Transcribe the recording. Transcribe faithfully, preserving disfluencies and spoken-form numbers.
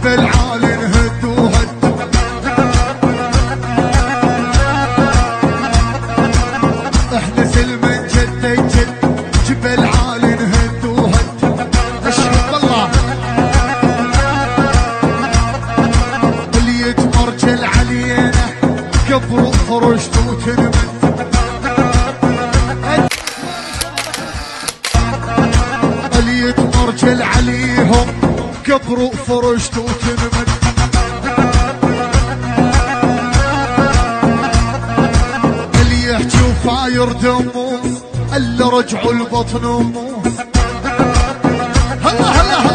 جبل عالي نهد وهد. احنا سلم جد جد جبل عالي نهد وهد. اشهد بالله اللي يتمرجل علينا قبر وفرشت وتنمد. اللي يتمرجل عليهم قبر وفرشت وتنمد. اللي يحكي وفاير دموس الا رجعوا البطن وموس. هلا هلا